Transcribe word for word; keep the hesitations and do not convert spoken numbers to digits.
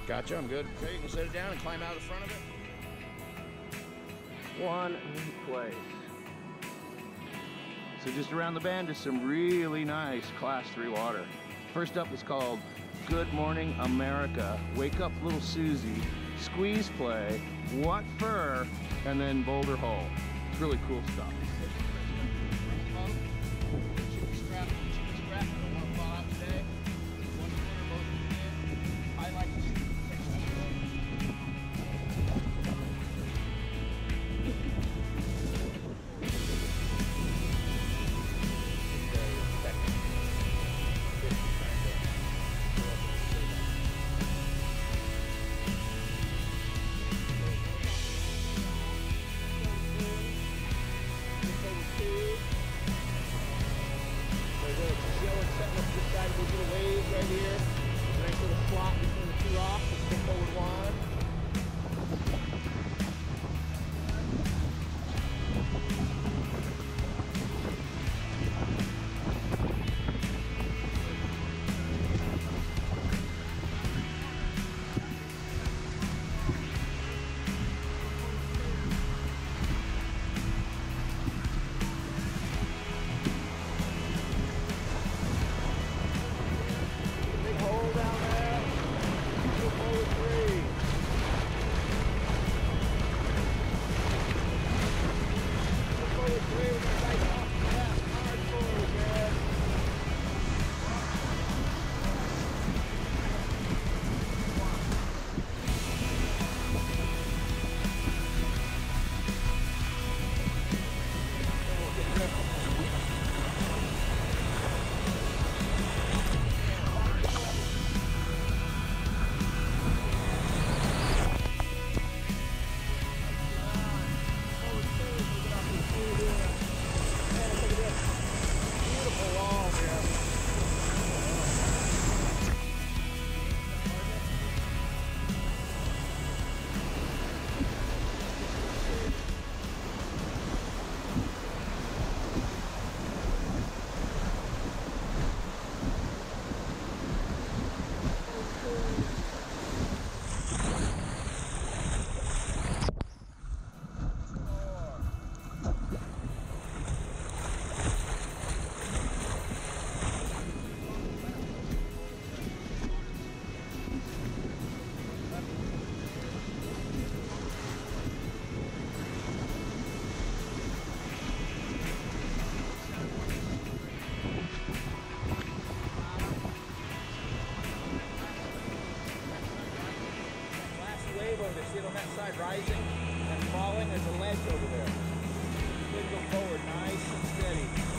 Gotcha, I'm good. Okay, you can set it down and climb out of the front of it. One place. So just around the bend is some really nice class three water. First up is called Good Morning America, Wake Up Little Susie, Squeeze Play, What Fur, and then Boulder Hole. It's really cool stuff. See it on that side rising and falling. There's a ledge over there. You can go forward nice and steady.